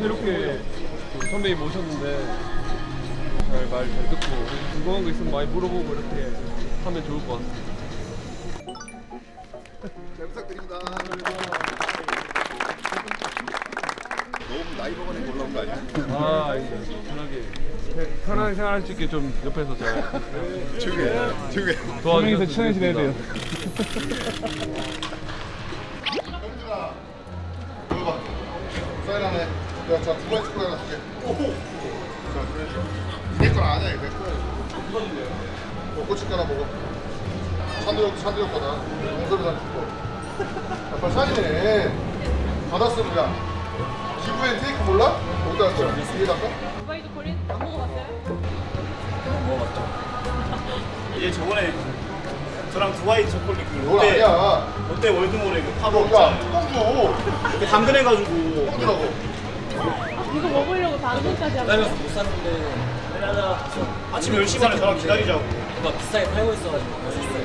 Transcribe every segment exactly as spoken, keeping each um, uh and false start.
새롭게 그 선배님 오셨는데 잘 말 잘 듣고 궁금한 거 있으면 많이 물어보고 이렇게 하면 좋을 것 같습니다. 잘 부탁드립니다. 너무 나이 먹어낸 거 올라온 거 아니야? 아, 이제 편하게 편하게 생활할 수 있게 좀 옆에서 잘 조용해, 조용해. 도와주셔서 친해지 돼야 돼요. 형준아, 이거 봐. 사인 하네. 야, 자, 두 번째 거 하나 줄게. 오호. 자, 그래. 내 건 아니야, 내 거. 어, 고춧가루 하나 먹어. 찬도형, 찬도형 거다. 용서를 잘 줄거. 야, 빨리 사인해. 받았으면 야. 기부엔 테이크 몰라? 어디다 왔어? 위에 갈까? 두바이 초콜릿 안 먹어봤어요? 먹어봤죠. 얘 저번에 저랑 두바이 초콜릿 그 그건 롯데 아니야. 롯데 월드몰에 그 팝업 야, 있잖아요. 똥 줘. 그 당근해가지고 똥 주라고. 이거 먹으려고 당근까지 하고 기다려서 못 샀는데 아침 열 시 반에 저랑 기다리자고. 누가 비싸게 팔고 있어가지고 샀어요.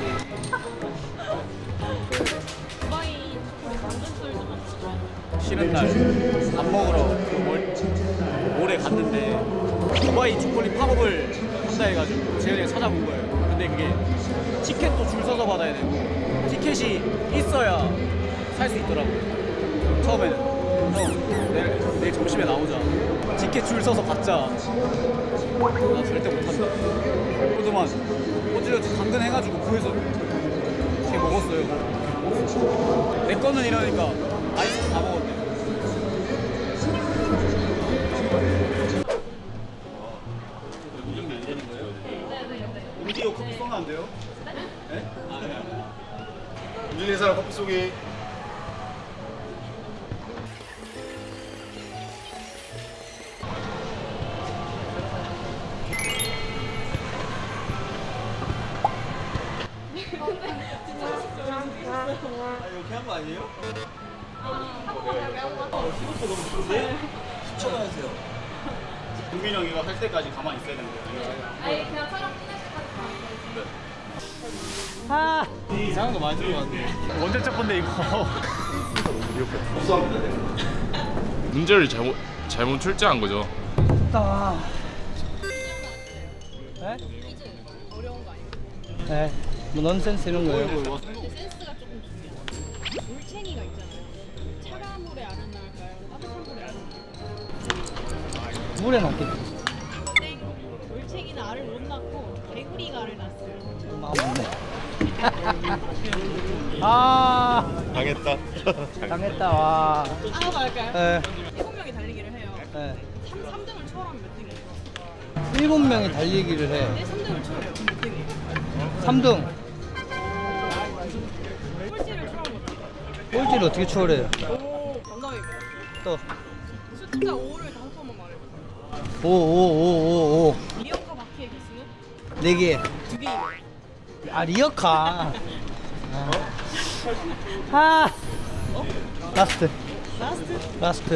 두바이 초콜릿 당근솔도 맛있어요. 쉬는 날 밥 먹으러 그 몰, 몰에 갔는데 두바이 초콜릿 팝업을 한다 해가지고 재현이가 찾아본 거예요. 근데 그게 티켓도 줄 서서 받아야 되고 티켓이 있어야 살 수 있더라고요. 처음에는 형 내일, 내일 점심에 나오자. 티켓 줄 서서 받자. 나 절대 못한다. 그동안 어찌저찌 당근 해가지고 구해서 되게 먹었어요. 내 거는 이러니까 아이스 다 먹었네. 오디오 커피 쏘면 안 돼요? 네? 유진이 사람 커피 쏘기. 이렇게 한 거 아니에요? 십 초만 하세요. 국민 형이가 할 때까지 가만히 있어야 되는 거예요. 아니 그냥 촬영 끝날 때까지 아 이상한 거 많이 들어봤는데 언제 첫 건데 이거. 문제를 잘못 잘못 출제한 거죠. 나. 네? 퀴즈 어려운 거 아니에요? 네. 뭐 넌센스 이런 거예요. 근데 센스가 조금 중요해요. 물챙이가 있잖아요. 차가운 물에 알을 낳을까요? 따뜻한 물에 알을 낳을까요? 물에 놨겠지. 땡! 물챙이는 알을 못 낳고 개구리가 알을 낳았어요. 아 당했다. 당했다 와. 아 말까요? 네. 일곱 명이 달리기를 해요. 네. 삼, 삼 등을 초월하면 몇 등이에요? 일곱 명이 달리기를 해. 네, 삼 등을 초월해요. 그럼 몇 등이에요? 삼 등. 꼴찌를 초월하면 몇 등이에요? 꼴찌를 어떻게 추월해요? 오, 정답입니다. 또. 숫자 오를 다섯 번만 말해보세요. 오, 오, 오, 오, 오. 리어카 바퀴의 개수는 네 개. 두 개이에요. 아, 리어카. 아. 아. 라스트. 라스트 라스트.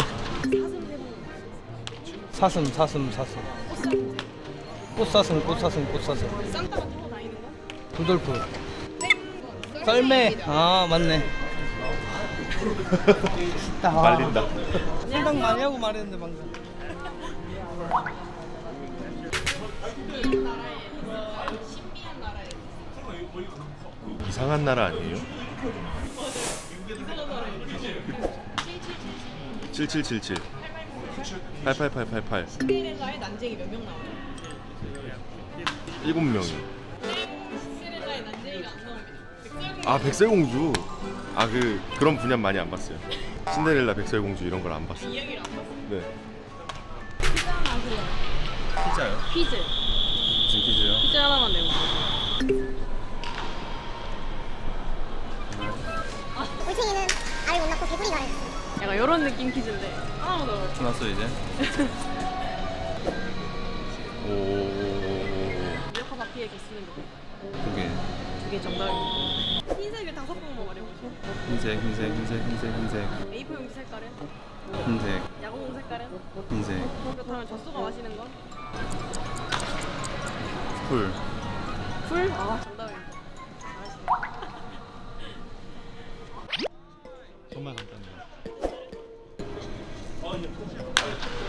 사슴 세 번. 사슴, 사슴, 사슴. 꽃사슴 세 번. 꽃사슴, 꽃사슴, 꽃사슴. 산타가 타고 다니는 건? 루돌프. 땡! 썰매. 아, 맞네. 말린다. 생각 많이 하고 말했는데 방금. 신비한 나라에 신비한 나라에 이상한 나라 아니에요? 이상한 나라에 칠칠칠칠. 팔팔팔팔팔. 신데렐라의 난쟁이 몇 명 나와요? 일곱 명이. 신데렐라의 난쟁이가 안 나옵니다. 백설공주. 아, 백설공주. 아, 그 그런 분야 많이 안 봤어요. 신데렐라, 백설공주 이런 걸 안 봤어요. 이야기를 안 봤어요. 네. 퀴즈 하나 하실래요? 피자요? 퀴즈. 무슨 퀴즈요? 퀴즈 하나만 내보세요. 물챙이는 알을 못 낳고 개구리가 알을 낳았어요. 약간 이런 느낌 퀴즈인데 하나만 더 어렵죠. 끝났어 이제. 오. 리어카 바퀴의 개수는 몇 개? 두 개. 그게 정답입니다. 흰색을 다섯 번만 말해보세요. 흰색, 흰색, 흰색, 흰색, 흰색, 에이포 용지 색깔은? 흰색, 야구공 색깔은? 흰색. 그렇다면 젖소가 마시는 건? 풀. 풀? 아 정답입니다. 잘하시네. 정말 간단해요.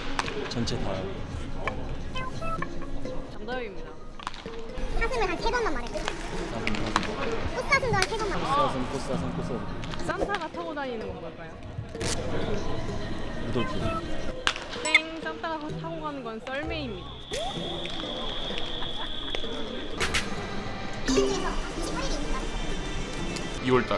정답입니다. 사슴을 한 세 번만 말했거든. 꽃사슴도 한 세 번만 말했어. 사슴 꽃사슴 꽃사슴. 산타가 타고 다니는 건 뭘까요? 루돌프. 땡! 산타가 타고 가는 건 썰매입니다. 일 중에서 이십팔 일이 있는 날. 이월달.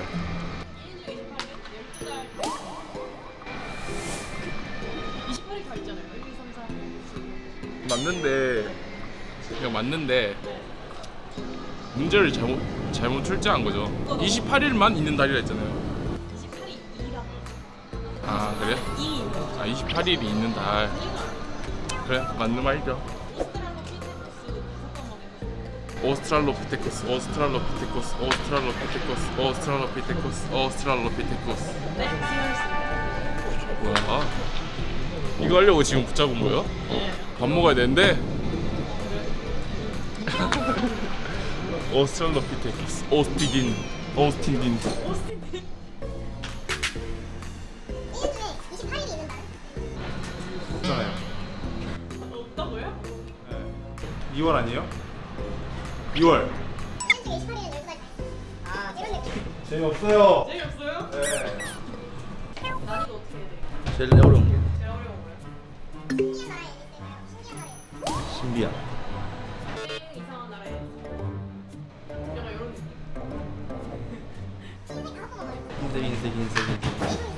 이십팔 일 다 있잖아요. 일, 이, 삼, 사. 맞는데 그냥 맞는데 문제를 잘못 잘못 출제한 거죠. 이십팔 일만 있는 달이라 했잖아요. 이십팔 일 이라고. 아 그래? 이. 아 이십팔 일이 있는 달. 그래 맞는 말이죠. 오스트랄로피테쿠스 오스트랄로피테쿠스 오스트랄로피테쿠스 오스트랄로피테쿠스 오스트랄로피테쿠스. 네, 지금 뭐야? 이거 하려고 지금 붙잡은 거예요? 밥 먹어야 되는데. 오스트랄로피테쿠스 오스티딘 오스틴딘. 일 중에 이십팔 일이 있는 날. 없잖아요. 없다고요? 이월 아니에요? 이월. 일 중에 이십팔 일은 열두 달. 아, 이런 느낌. 재미없어요. 재미없어요? 네. 난이도 어떻게 해야 돼요? 제일 어려운 게 제일 어려운 거요? 신기한 나라에 있을까요? 신기한 나라에. 신비야. 이상한 나라에 약간 이런 느낌. 흰색 다섯 번만 말했어. 흰색 흰색 흰색 흰색. 내 손이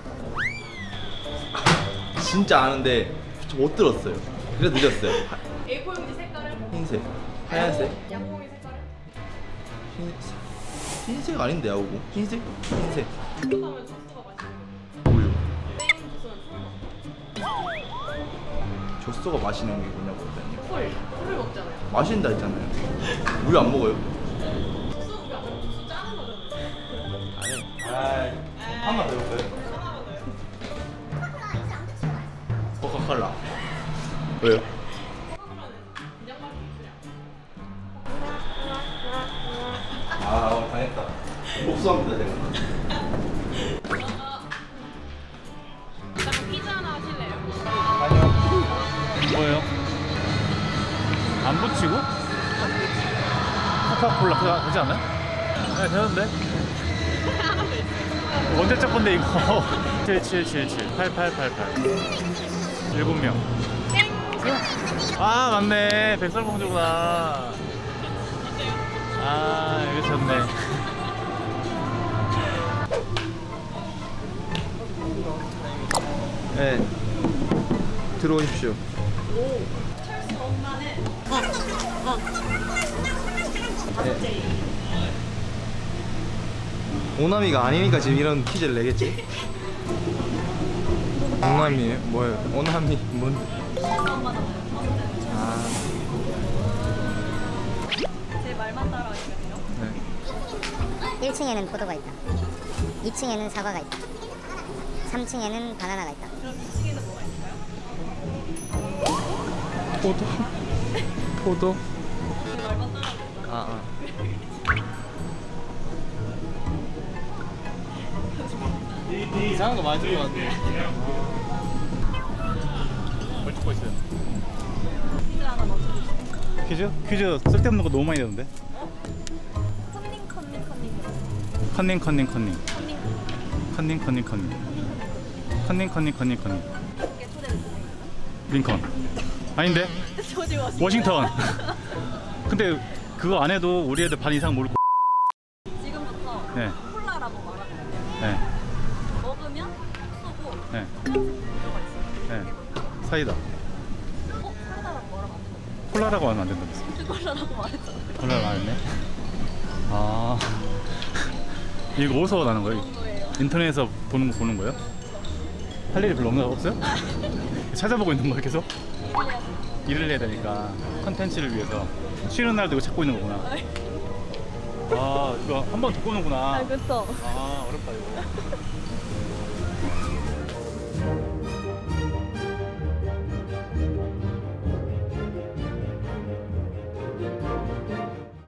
색깔이. 진짜 아는데 못 들었어요. 그래서 늦었어요. 에이 사 용지 색깔은? 흰색, 하얀색, 양봉이 색깔은? 흰색, 흰색 아닌데 야구고 흰색, 흰색. 그렇다면 조스가 맛있는 우유. 거. 땡 조스는 술. 조스가 마시는 게 뭐냐고 했더니 콜. 콜을 먹잖아요. 마신다 했잖아요. 우유 안 먹어요? 조스 우리 안 먹고 조스 짜는 거잖아요. 아니. 아, 한번 더 해볼까요? 코카콜라 입술 안 붙이고 말했어. 코카콜라. 왜요? 코카콜라는 그냥 맛이 그냥. 아, 오늘 당했다. 복수합니다 제가. 잠깐 피자 하나 하실래요? 아니요. 뭐예요? 안 붙이고? 코카콜라 그거 되지 않나요? 네 되는데. 언제 적 건데 이거? 칠 칠 칠 칠 팔 팔 팔 팔 일곱 명. 아 맞네 백설공주구나. 아 이거 좋네. 네. 들어오십시오. 찰스 엄마는 네. 오나미가 아니니까 지금 이런 퀴즈를 내겠지? 오나미 뭐예요? 오나미 뭔? 아, 제 말만 따라하시면 돼요. 네. 일 층에는 포도가 있다. 이 층에는 사과가 있다. 삼 층에는 바나나가 있다. 그럼 이 층에는 뭐가 있을까요? 포도? 포도? 제 말만 따라하세요. 아, 아. 이상한 거 많이 들은 것 같네. 뭘 찍고 있어요? 퀴즈 하나 맞춰주세요. 퀴즈? 퀴즈 쓸데없는 거 너무 많이 되는데? 컨닝 컨닝 컨닝 컨닝 컨닝 컨닝 컨닝 컨닝 컨닝 컨닝 컨닝 컨닝 컨닝 컨닝 이게 초대를 주세요. 링컨 아닌데? 조지 워싱턴. 워싱턴. 근데 그거 안 해도 우리 애들 반 이상 모를 거. 지금부터 네. 콜라라고 말하면 네. 먹으면 쏘고 네. 들어가 있어요. 네. 사이다. 어? 콜라라고 말하면 안 되는 콜라라고 하면 안 된다면서. 거 콜라라고 말했잖아요. 콜라라고 안 했네. 아. 이거 어디서 나는 거예요? 그런 거예요. 인터넷에서 보는 거 보는 거예요? 할 일이 별로 없나 없어요? 찾아보고 있는 거예요 계속? 일을 해야 되니까 컨텐츠를 위해서 쉬는 날도 이거 찾고 있는 거구나. 아 이거 한 번 더 꼬는구나. 아 그쵸. 아 어렵다 이거.